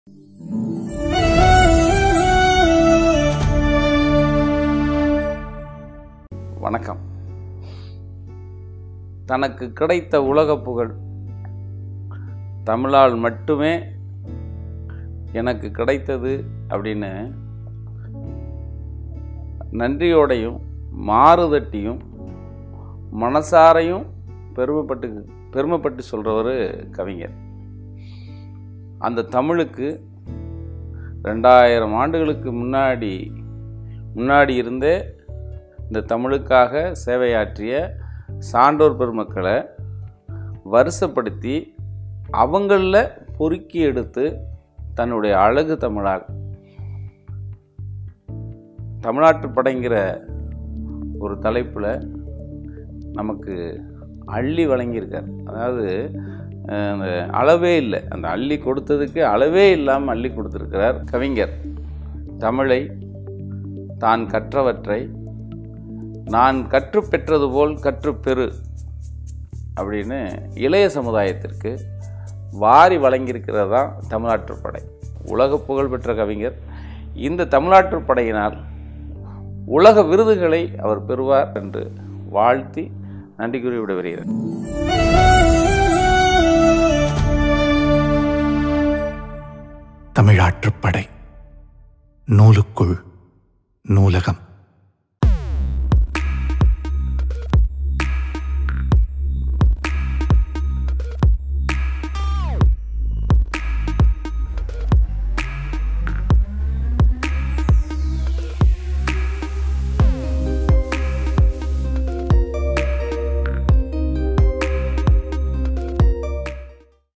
வணக்கம். தனக்கு கிடைத்த உலக புகழ் தமிழால் மட்டுமே எனக்கு கிடைத்தது அப்படின்னு நன்றியோடையும் மாறுதட்டியும் மனசாரையும் பெருமைப்பட்டு சொல்கிறவர் கவிஞர். அந்த தமிழுக்கு 2000 ஆண்டுகளுக்கு முன்னாடி இருந்தே இந்த தமிழுக்காக சேவையாற்றிய சான்றோர் பெருமக்களை வருஷப்படுத்தி அவங்களில் பொறுக்கி எடுத்து தன்னுடைய அழகு தமிழால் தமிழ்நாட்டு படைங்கிற ஒரு தலைப்பில் நமக்கு அள்ளி வழங்கியிருக்கார். அதாவது அந்த அளவே இல்லை, அந்த அள்ளி கொடுத்ததுக்கு அளவே இல்லாமல் அள்ளி கொடுத்துருக்கிறார் கவிஞர். தமிழை தான் கற்றவற்றை நான் கற்றுப்பெற்றது போல் கற்றுப்பெறு அப்படின்னு இளைய சமுதாயத்திற்கு வாரி வழங்கியிருக்கிறது தான் தமிழ்நாட்டுப்படை. உலக புகழ் பெற்ற கவிஞர். இந்த தமிழ்நாட்டுப்படையினால் உலக விருதுகளை அவர் பெறுவார் என்று வாழ்த்தி நன்றி கூறி விடைபெறுகிறேன். தமிழாற்றுப்படை நூலுக்குள் நூலகம்.